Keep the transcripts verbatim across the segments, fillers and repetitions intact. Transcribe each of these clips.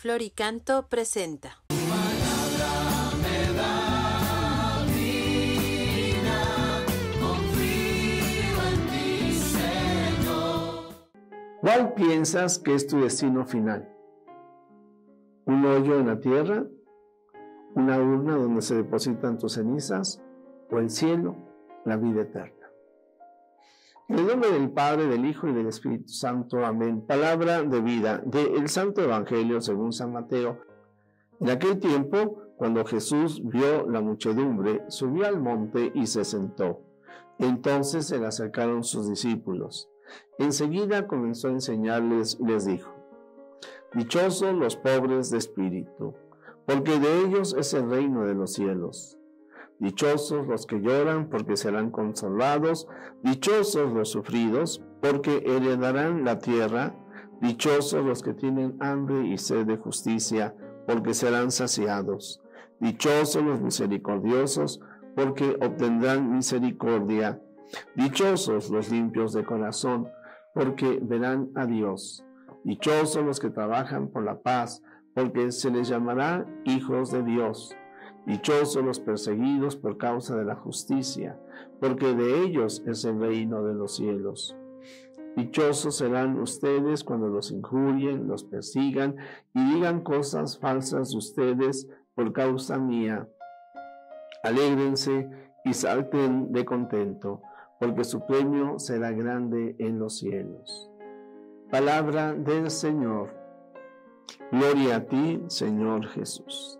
Floricanto presenta. ¿Cuál piensas que es tu destino final? ¿Un hoyo en la tierra? ¿Una urna donde se depositan tus cenizas? ¿O el cielo, la vida eterna? En el nombre del Padre, del Hijo y del Espíritu Santo. Amén. Palabra de vida del Santo Evangelio según San Mateo. En aquel tiempo, cuando Jesús vio la muchedumbre, subió al monte y se sentó. Entonces se le acercaron sus discípulos. Enseguida comenzó a enseñarles y les dijo: Dichosos los pobres de espíritu, porque de ellos es el reino de los cielos. Dichosos los que lloran, porque serán consolados. Dichosos los sufridos, porque heredarán la tierra. Dichosos los que tienen hambre y sed de justicia, porque serán saciados. Dichosos los misericordiosos, porque obtendrán misericordia. Dichosos los limpios de corazón, porque verán a Dios. Dichosos los que trabajan por la paz, porque se les llamará hijos de Dios. Dichosos los perseguidos por causa de la justicia, porque de ellos es el reino de los cielos. Dichosos serán ustedes cuando los injurien, los persigan y digan cosas falsas de ustedes por causa mía. Alégrense y salten de contento, porque su premio será grande en los cielos. Palabra del Señor. Gloria a ti, Señor Jesús.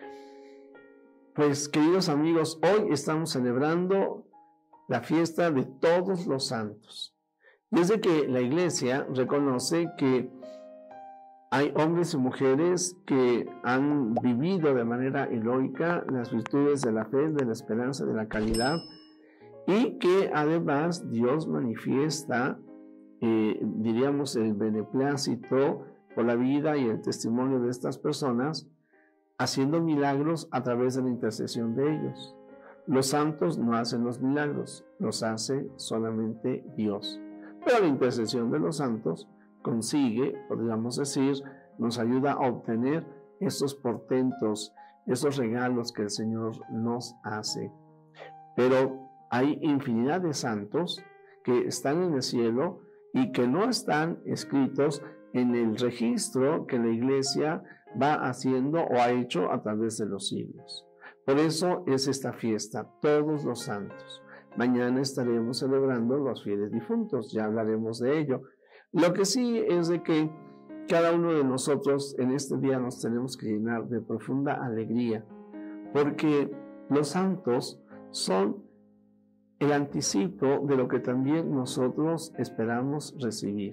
Pues, queridos amigos, hoy estamos celebrando la fiesta de todos los santos. Desde que la Iglesia reconoce que hay hombres y mujeres que han vivido de manera heroica las virtudes de la fe, de la esperanza, de la caridad, y que además Dios manifiesta, eh, diríamos, el beneplácito por la vida y el testimonio de estas personas, haciendo milagros a través de la intercesión de ellos. Los santos no hacen los milagros, los hace solamente Dios. Pero la intercesión de los santos consigue, podríamos decir, nos ayuda a obtener esos portentos, esos regalos que el Señor nos hace. Pero hay infinidad de santos que están en el cielo y que no están escritos en el registro que la Iglesia va haciendo o ha hecho a través de los siglos. Por eso es esta fiesta, todos los santos. Mañana estaremos celebrando los fieles difuntos, ya hablaremos de ello. Lo que sí es de que cada uno de nosotros en este día nos tenemos que llenar de profunda alegría, porque los santos son el anticipo de lo que también nosotros esperamos recibir.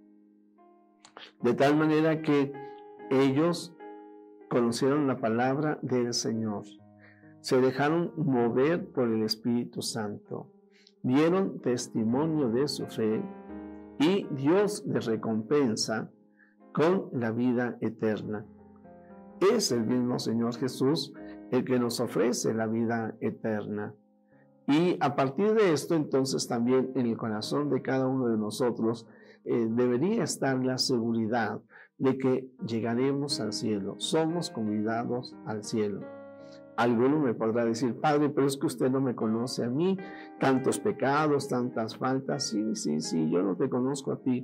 De tal manera que ellos conocieron la palabra del Señor, se dejaron mover por el Espíritu Santo, dieron testimonio de su fe y Dios les recompensa con la vida eterna. Es el mismo Señor Jesús el que nos ofrece la vida eterna. Y a partir de esto, entonces, también en el corazón de cada uno de nosotros eh, debería estar la seguridad de que llegaremos al cielo, somos convidados al cielo. Alguno me podrá decir: Padre, pero es que usted no me conoce a mí, tantos pecados, tantas faltas. Sí, sí, sí, yo no te conozco a ti,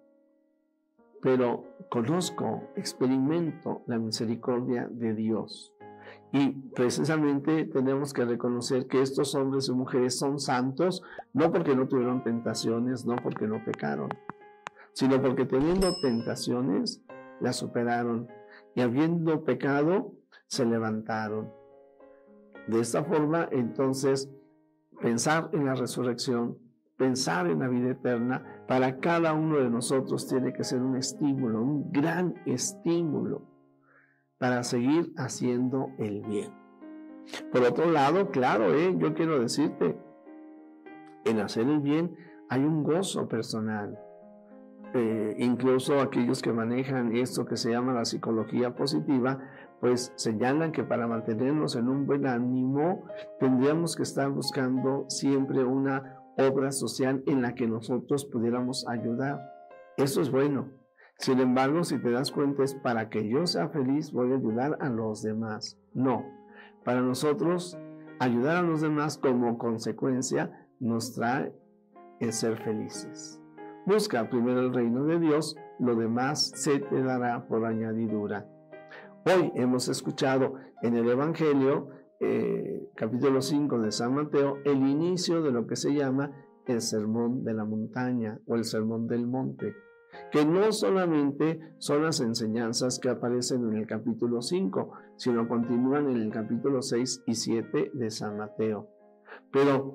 pero conozco, experimento la misericordia de Dios. Y precisamente tenemos que reconocer que estos hombres y mujeres son santos, no porque no tuvieron tentaciones, no porque no pecaron, sino porque teniendo tentaciones, las superaron, y habiendo pecado, se levantaron. De esta forma, entonces, pensar en la resurrección, pensar en la vida eterna, para cada uno de nosotros tiene que ser un estímulo, un gran estímulo, para seguir haciendo el bien. Por otro lado, claro, eh, yo quiero decirte, en hacer el bien hay un gozo personal. Eh, incluso aquellos que manejan esto que se llama la psicología positiva, pues señalan que para mantenernos en un buen ánimo tendríamos que estar buscando siempre una obra social en la que nosotros pudiéramos ayudar. Eso es bueno. Sin embargo, si te das cuenta, es para que yo sea feliz, voy a ayudar a los demás. No, para nosotros, ayudar a los demás como consecuencia nos trae el ser felices. Busca primero el reino de Dios, lo demás se te dará por añadidura. Hoy hemos escuchado en el Evangelio, eh, capítulo cinco de San Mateo, el inicio de lo que se llama el sermón de la montaña o el sermón del monte, que no solamente son las enseñanzas que aparecen en el capítulo cinco, sino continúan en el capítulo seis y siete de San Mateo. Pero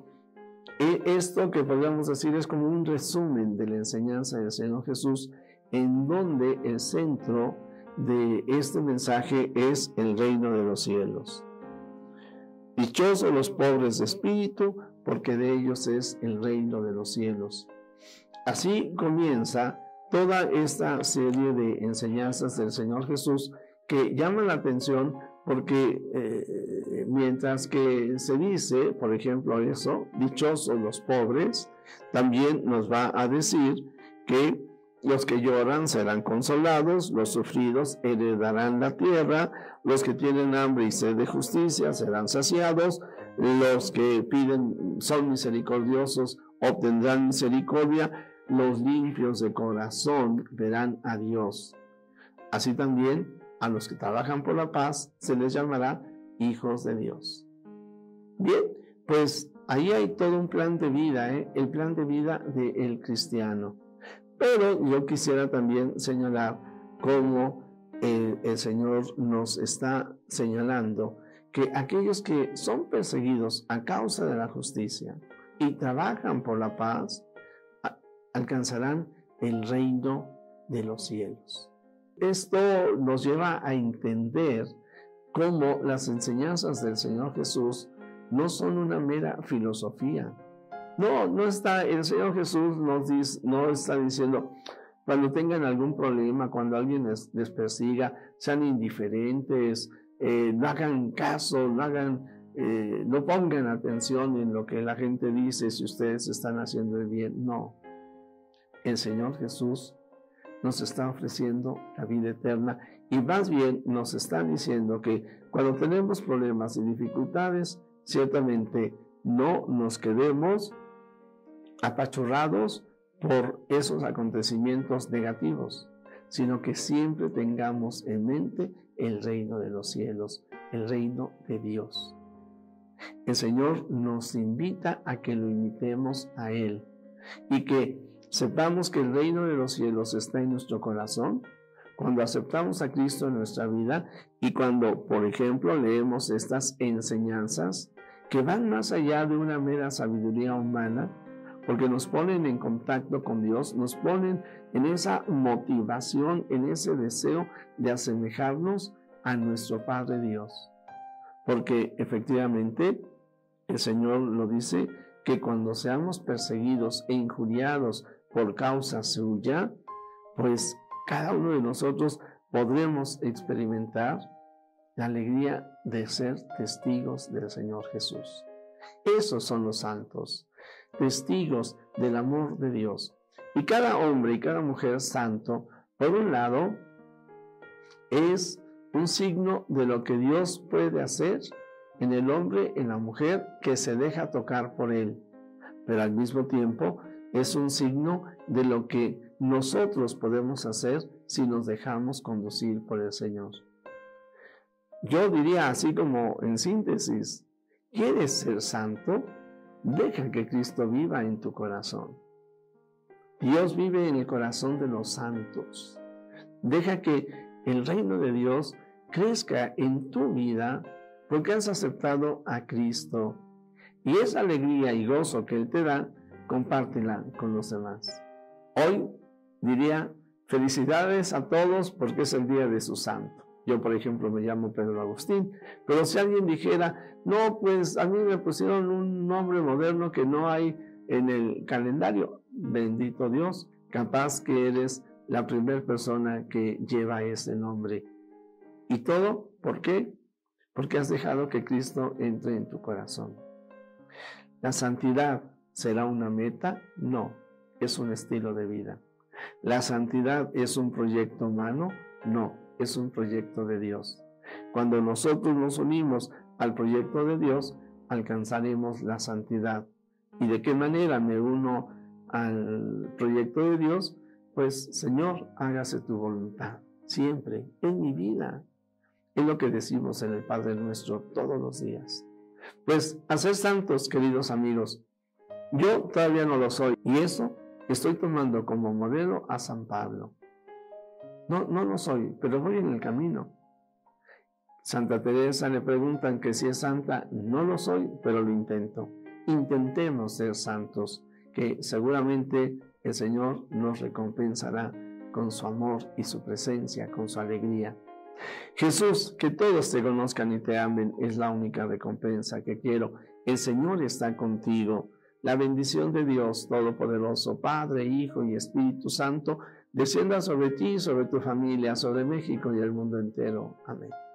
esto que podríamos decir es como un resumen de la enseñanza del Señor Jesús, en donde el centro de este mensaje es el reino de los cielos. Dichosos los pobres de espíritu, porque de ellos es el reino de los cielos. Así comienza toda esta serie de enseñanzas del Señor Jesús que llaman la atención porque eh, mientras que se dice, por ejemplo, eso, dichosos los pobres, también nos va a decir que los que lloran serán consolados, los sufridos heredarán la tierra, los que tienen hambre y sed de justicia serán saciados, los que piden, son misericordiosos, obtendrán misericordia, los limpios de corazón verán a Dios. Así también a los que trabajan por la paz se les llamará hijos de Dios. Bien, pues ahí hay todo un plan de vida, ¿eh? El plan de vida del cristiano. Pero yo quisiera también señalar cómo el, el Señor nos está señalando que aquellos que son perseguidos a causa de la justicia y trabajan por la paz, a, alcanzarán el reino de los cielos. Esto nos lleva a entender cómo las enseñanzas del Señor Jesús no son una mera filosofía. No, no está, el Señor Jesús nos dice, no está diciendo, cuando tengan algún problema, cuando alguien les, les persiga, sean indiferentes, eh, no hagan caso, no hagan, eh, no pongan atención en lo que la gente dice si ustedes están haciendo el bien. No, el Señor Jesús nos está ofreciendo la vida eterna y más bien nos está diciendo que cuando tenemos problemas y dificultades, ciertamente no nos quedemos apachurrados por esos acontecimientos negativos, sino que siempre tengamos en mente el reino de los cielos, el reino de Dios. El Señor nos invita a que lo imitemos a Él y que sepamos que el reino de los cielos está en nuestro corazón cuando aceptamos a Cristo en nuestra vida y cuando, por ejemplo, leemos estas enseñanzas que van más allá de una mera sabiduría humana, porque nos ponen en contacto con Dios, nos ponen en esa motivación, en ese deseo de asemejarnos a nuestro Padre Dios. Porque efectivamente el Señor lo dice, que cuando seamos perseguidos e injuriados por causa suya, pues cada uno de nosotros podremos experimentar la alegría de ser testigos del Señor Jesús. Esos son los santos, testigos del amor de Dios. Y cada hombre y cada mujer santo, por un lado, es un signo de lo que Dios puede hacer en el hombre, en la mujer que se deja tocar por Él. Pero al mismo tiempo es un signo de lo que nosotros podemos hacer si nos dejamos conducir por el Señor. Yo diría así como en síntesis, ¿quieres ser santo? Deja que Cristo viva en tu corazón. Dios vive en el corazón de los santos. Deja que el reino de Dios crezca en tu vida porque has aceptado a Cristo. Y esa alegría y gozo que Él te da, compártela con los demás. Hoy diría, felicidades a todos porque es el día de su santo. Yo, por ejemplo, me llamo Pedro Agustín, pero si alguien dijera, no, pues a mí me pusieron un nombre moderno que no hay en el calendario, bendito Dios, capaz que eres la primera persona que lleva ese nombre. ¿Y todo? ¿Por qué? Porque has dejado que Cristo entre en tu corazón. ¿La santidad será una meta? No, es un estilo de vida. ¿La santidad es un proyecto humano? No, es un proyecto de Dios. Cuando nosotros nos unimos al proyecto de Dios, alcanzaremos la santidad. ¿Y de qué manera me uno al proyecto de Dios? Pues, Señor, hágase tu voluntad, siempre, en mi vida. Es lo que decimos en el Padre Nuestro todos los días. Pues, a ser santos, queridos amigos, yo todavía no lo soy, y eso estoy tomando como modelo a San Pablo. No, no lo soy, pero voy en el camino. Santa Teresa le preguntan que si es santa, no lo soy, pero lo intento. Intentemos ser santos, que seguramente el Señor nos recompensará con su amor y su presencia, con su alegría. Jesús, que todos te conozcan y te amen, es la única recompensa que quiero. El Señor está contigo. La bendición de Dios Todopoderoso, Padre, Hijo y Espíritu Santo, descienda sobre ti, sobre tu familia, sobre México y el mundo entero. Amén.